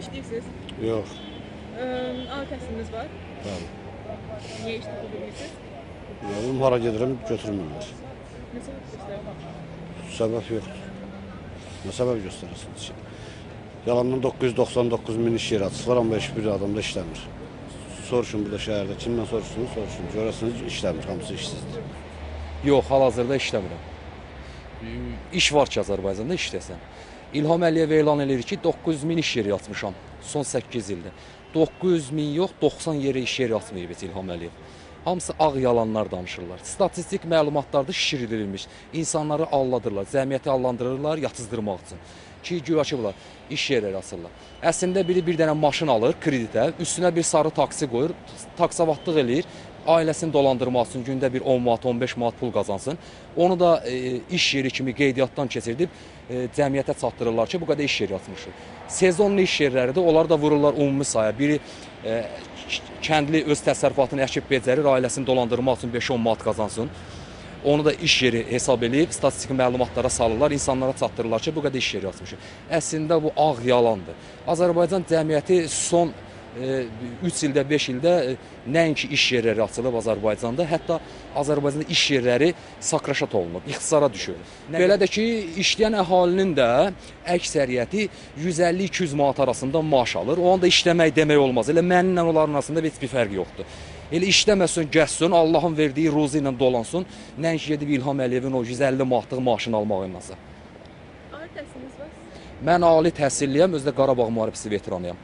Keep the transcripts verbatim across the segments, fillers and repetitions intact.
İşləyirsiniz? Yox. Ali təhsiliniz var? Bəli. Niyə iş tapa bilmirsiniz? Yolum hara gedirəm, götürmürlər. Nə səbəb göstərir? Səbəb yoxdur. Nə səbəb göstərirsiniz ki? Yalandan doqquz yüz doxsan doqquz min iş yeri açıqlar, amma heç bir adam da işləmir. Soruşun burada şəhərdə, kimdən soruşsunuz, soruşun. Görəsiniz, işləmir, hamısı işsizdir. Yox, hal-hazırda işləmirəm. İş var ki, Azərbaycanda işləsən. İlham Əliyev elan edir ki, doqquz yüz min iş yeri açmışam son səkkiz ildə. doqquz yüz min yox, doxsan yeri iş yeri açmayıb heç İlham Əliyev. Hamısı ağ yalanlar danışırlar. Statistik məlumatlarda şişirdilmiş. İnsanları alladırlar, cəmiyyəti allandırırlar, yatızdırmaq üçün. Ki, güya ki, bunlar iş yerləri açırlar. Əslində biri bir dənə maşın alır kreditə, üstünə bir sarı taksi qoyur, taksavatlıq eləyir, ailəsini dolandırmaq üçün gündə bir on manat, on beş manat pul qazansın. Onu da e, iş yeri kimi qeydiyyatdan keçirdib e, cəmiyyətə çatdırırlar ki, bu qədər iş yeri açmışıq. Sezonlu iş yerləridir, onlar da vururlar ümumi saya. Biri e, kəndli öz təsərrüfatını əkib becərir, ailəsini dolandırmaq üçün beş on manat qazansın. Onu da iş yeri hesab edib, statistik məlumatlara salırlar, insanlara çatdırırlar ki, bu qədər iş yeri açmışıq. Əslində bu ağ yalandır. Azərbaycan cəmiyyəti son üç ildə, beş ildə nəinki iş yerləri açılıb Azərbaycanda, hətta Azərbaycanda iş yerləri sakraşat olunub, ixtisara düşür. Belə də ki, işləyən əhalinin də əksəriyyəti yüz əlli iki yüz manat arasında maaş alır. O anda işləmək demək olmaz. Elə mənimlə onların arasında heç bir fərq yoxdur. Elə işləməsin, gəzsin, Allahın verdiyi ruzu ilə dolansın, nəinki gedib İlham Əliyevin o yüz əlli manatlıq maaşını almaq iləsə. Ali təhsiliniz var? Mən ali təhsilliyəm, özdə Qarabağ müharibəsi veteranıyam.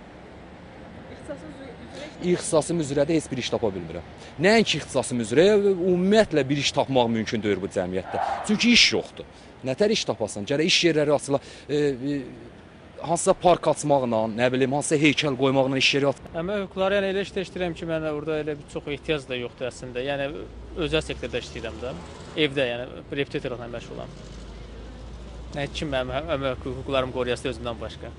İxtisasım üzrə də heç bir iş tapa bilmirəm. Nəinki ixtisasım üzrə, ümumiyyətlə bir iş tapmaq mümkün deyil bu cəmiyyətdə. Çünki iş yoxdur. Nətər iş tapasan? Gərək iş yerləri açıla, e, e, hansısa park açmaqla, nə bilim, hansısa heykəl qoymaqla iş yeri açmaq. Əmək hüquqları yəni elə işdə işləyirəm ki, mənə orada elə bir çox ehtiyac da yoxdur əslində. Yəni özəl sektorda işləyirəm də. Evdə, yəni repetitorla məşğulam. Nə kim mənim əmək hüquqlarımı qoruyası özümdən başqa.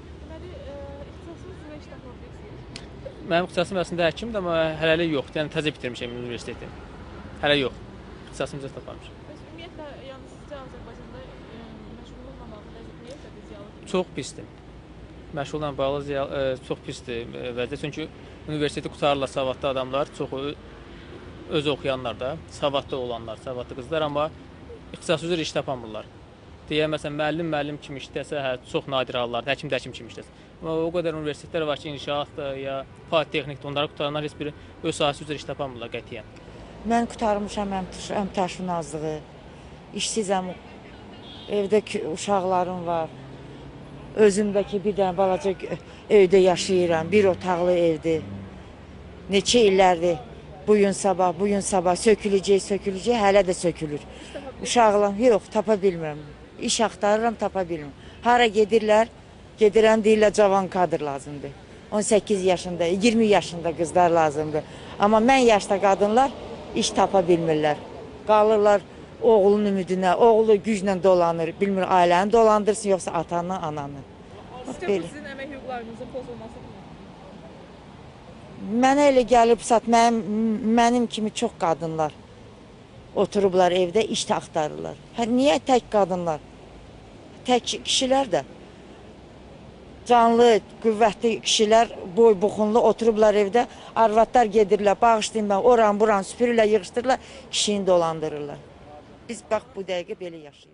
Mənim ixtisasım əslində həkimdir, amma hələlik yoxdur. Yəni təzə bitirmişəm universiteti. Hələ yox. İxtisasımı da tapamışam. Ümumiyyətlə, yəni sizcə Azərbaycanda məşğulluqla bağlı vəziyyət necədir, ziyalı? Çox pisdir. Məşğulluqla bağlı ziyalı, çox pisdir vəziyyət. Çünki universiteti qutarırlar savadlı adamlar, çoxu öz oxuyanlar da, savadlı olanlar, savadlı qızlar, amma ixtisas üzrə iş tapamırlar. Deyə məsələn, müəllim müəllim kimi işləsə, hə, çox nadir hallarda, həkim də həkim kimi işləsə. Amma o qədər universitetlər var ki, inşaatdır ya politexnikdir, onları qutaranlar heç biri öz sahəsi üzrə iş tapamırlar qətiyyən. Mən qutarmışam əmtəşin azlığı, işsizəm, evdə uşaqlarım var, özümdəki bir dənə balaca evdə yaşayıram, bir otaqlı evdir. Neçə illərdir, bugün sabah, bugün sabah söküləcək, söküləcək, hələ də sökülür. Uşaqlarım, yox, tapa bilmirəm. İş axtarıram, tapa bilmirəm. Hara gedirlər, gedirəm, deyirlər, cavan kadr lazımdır. on səkkiz yaşında, iyirmi yaşında qızlar lazımdır. Amma mən yaşda qadınlar iş tapa bilmirlər. Qalırlar oğlunun ümidinə, oğlu güclə dolanır, bilmir ailəni dolandırsın, yoxsa atanı, ananı. Sizcə bu sizin əmək hüquqlarınızın pozulmasıdır mı? Mənə elə gəlib, sat, mənim, mənim kimi çox qadınlar oturublar evdə, iş axtarırlar. Hə, niyə tək qadınlar? Tək kişilər də. Canlı, qüvvətli kişilər, boy buxunlu oturublar evdə, arvadlar gedirlər, bağışlayın mən, oran buran süpürürlər, yığışdırırlar, kişini dolandırırlar. Biz bax bu dəqiqə belə yaşayırıq.